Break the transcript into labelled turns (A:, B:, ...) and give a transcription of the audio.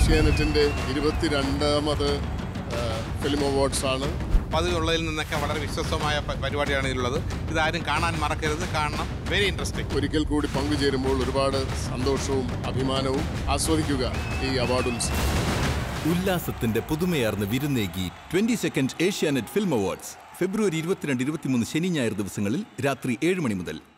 A: ഏഷ്യാനെറ്റിൻ്റെ 22ാമത് film awards ആണ്.
B: പതിവുള്ളതിൽ നിന്നൊക്കെ വളരെ വിശ്വസ്തമായ പരിപാടിയാണ് ഇതിലുള്ളത്. ഇതാരും കാണാൻ മറക്കരുത്, കാണണം. Very interesting.
A: ഒരിക്കൽ കൂടി പങ്കുചേരുമ്പോൾ ഒരുപാട് സന്തോഷവും അഭിമാനവും. ആസ്വദിക്കുക ഈ അവാർഡും.
C: ഉല്ലാസത്തിന്റെ പുതുമയാർന്ന വിരുന്നേകി 22nd Asianet film awards February 22, 23 ശനി ഞായർ ദിവസങ്ങളിൽ രാത്രി 7 മണി മുതൽ.